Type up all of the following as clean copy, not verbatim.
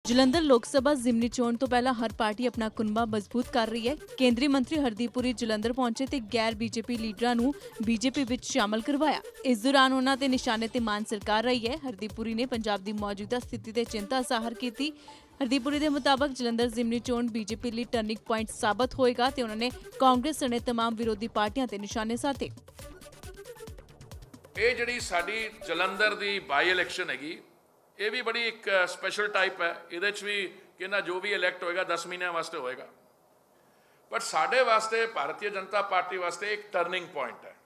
ਜਲੰਧਰ ਲੋਕ ਸਭਾ ਜ਼ਿਮਨੀ ਚੋਣ ਤੋਂ ਪਹਿਲਾਂ ਹਰ ਪਾਰਟੀ ਆਪਣਾ ਕੁਨਬਾ ਮਜ਼ਬੂਤ ਕਰ ਰਹੀ ਹੈ। ਕੇਂਦਰੀ ਮੰਤਰੀ ਹਰਦੀਪ ਪੁਰੀ ਜਲੰਧਰ ਪਹੁੰਚੇ ਤੇ ਗੈਰ ਬੀਜੇਪੀ ਲੀਡਰਾਂ ਨੂੰ ਬੀਜੇਪੀ ਵਿੱਚ ਸ਼ਾਮਲ ਕਰਵਾਇਆ। ਇਸ ਦੌਰਾਨ ਉਹਨਾਂ ਦੇ ਨਿਸ਼ਾਨੇ ਤੇ ਮਾਨ ਸਰਕਾਰ ਰਹੀ ਹੈ। ਹਰਦੀਪ ਪੁਰੀ ਨੇ ਪੰਜਾਬ ਦੀ ਮੌਜੂਦਾ ਸਥਿਤੀ ਤੇ ਚਿੰਤਾ ਜ਼ਾਹਰ ਕੀਤੀ। ਹਰਦੀਪ ਪੁਰੀ ਦੇ ਮੁਤਾਬਕ ਜਲੰਧਰ ਜ਼ਿਮਨੀ ਚੋਣ ਬੀਜੇਪੀ ਲਈ ਟਰਨਿੰਗ ਪੁਆਇੰਟ ਸਾਬਤ ਹੋਏਗਾ ਤੇ ਉਹਨਾਂ ਨੇ ਕਾਂਗਰਸ ਸਣੇ तमाम ਵਿਰੋਧੀ ਪਾਰਟੀਆਂ ਤੇ ਨਿਸ਼ਾਨੇ ਸਾਧੇ। ਇਹ ਜਿਹੜੀ ਸਾਡੀ ਜਲੰਧਰ ਦੀ ਬਾਈ ਇਲੈਕਸ਼ਨ ਹੈਗੀ, ਇਹ ਵੀ ਬੜੀ ਇੱਕ ਸਪੈਸ਼ਲ ਟਾਈਪ ਹੈ। ਇਹਦੇ 'ਚ ਵੀ ਕਹਿੰਦਾ ਜੋ ਵੀ ਇਲੈਕਟ ਹੋਏਗਾ 10 ਮਹੀਨਿਆਂ ਵਾਸਤੇ ਹੋਏਗਾ, ਪਰ ਸਾਡੇ ਵਾਸਤੇ ਭਾਰਤੀ ਜਨਤਾ ਪਾਰਟੀ ਵਾਸਤੇ ਇੱਕ ਟਰਨਿੰਗ ਪੁਆਇੰਟ ਹੈ।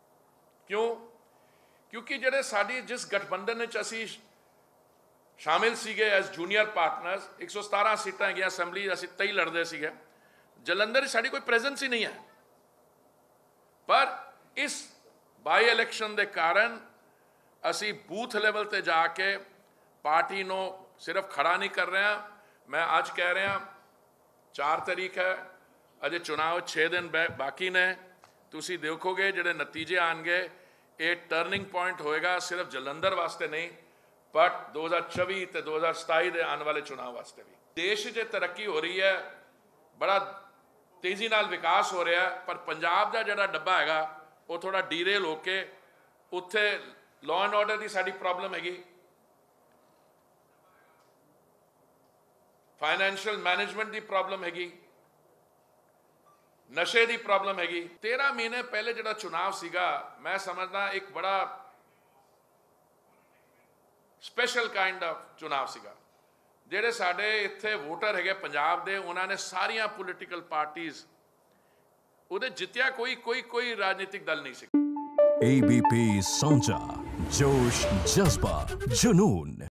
ਕਿਉਂਕਿ ਜਿਹੜੇ ਸਾਡੀ ਜਿਸ ਗਠਬੰਧਨ ਵਿੱਚ ਅਸੀਂ ਸ਼ਾਮਿਲ ਸੀਗੇ ਐਜ਼ ਜੂਨੀਅਰ ਪਾਰਟਨਰਸ, 117 ਸੀਟਾਂ ਹੈਗੀਆਂ ਅਸੈਂਬਲੀ, ਅਸੀਂ 23 ਲੜਦੇ ਸੀਗੇ। ਜਲੰਧਰ ਸਾਡੀ ਕੋਈ ਪ੍ਰੈਜ਼ੈਂਸ ਹੀ ਨਹੀਂ ਹੈ, ਪਰ ਇਸ ਬਾਈ ਇਲੈਕਸ਼ਨ ਦੇ ਕਾਰਨ ਅਸੀਂ ਬੂਥ ਲੈਵਲ ਤੇ ਜਾ ਕੇ ਪਾਰਟੀ ਨੂੰ ਸਿਰਫ ਖੜਾ ਨਹੀਂ ਕਰ ਰਹੇ ਹਾਂ। ਮੈਂ ਅੱਜ ਕਹਿ ਰਿਹਾ 4 ਤਾਰੀਖ ਹੈ, ਅਜੇ ਚੁਣਾਵ 6 ਦਿਨ ਬਾਕੀ ਨੇ। ਤੁਸੀਂ ਦੇਖੋਗੇ ਜਿਹੜੇ ਨਤੀਜੇ ਆਣਗੇ, ਇਹ ਟਰਨਿੰਗ ਪੁਆਇੰਟ ਹੋਏਗਾ ਸਿਰਫ ਜਲੰਧਰ ਵਾਸਤੇ ਨਹੀਂ, ਬਟ 2024 ਤੇ 2027 ਦੇ ਆਉਣ ਵਾਲੇ ਚੁਣਾਵ ਵਾਸਤੇ ਵੀ। ਦੇਸ਼ 'ਚ ਤਰੱਕੀ ਹੋ ਰਹੀ ਹੈ, ਬੜਾ ਤੇਜ਼ੀ ਨਾਲ ਵਿਕਾਸ ਹੋ ਰਿਹਾ, ਪਰ ਪੰਜਾਬ ਦਾ ਜਿਹੜਾ ਡੱਬਾ ਹੈਗਾ ਉਹ ਥੋੜਾ ਡੀਰੇਲ ਹੋ ਕੇ ਉੱਥੇ ਲਾਅ ਐਂਡ ਆਰਡਰ ਦੀ ਸਾਡੀ ਪ੍ਰੋਬਲਮ ਹੈਗੀ, ਫਾਈਨੈਂਸ਼ੀਅਲ ਮੈਨੇਜਮੈਂਟ ਦੀ ਪ੍ਰੋਬਲਮ ਹੈਗੀ, ਨਸ਼ੇ ਦੀ ਪ੍ਰੋਬਲਮ ਹੈਗੀ। 13 ਮਹੀਨੇ ਪਹਿਲੇ ਜਿਹੜਾ ਚੁਣਾਵ ਸੀਗਾ, ਮੈਂ ਸਮਝਦਾ ਇੱਕ ਬੜਾ ਸਪੈਸ਼ਲ ਕਾਈਂਡ ਆਫ ਚੁਣਾਵ ਸੀਗਾ। ਜਿਹੜੇ ਸਾਡੇ ਇੱਥੇ ਵੋਟਰ ਹੈਗੇ ਪੰਜਾਬ ਦੇ, ਉਹਨਾਂ ਨੇ ਸਾਰੀਆਂ ਪੋਲੀਟੀਕਲ ਪਾਰਟੀਆਂ ਉਹਦੇ ਜਿੱਤਿਆ, ਕੋਈ ਰਾਜਨੀਤਿਕ ਦਲ ਨਹੀਂ ਸੀ। ABP Sonja, जोश, जज्बा, जुनून।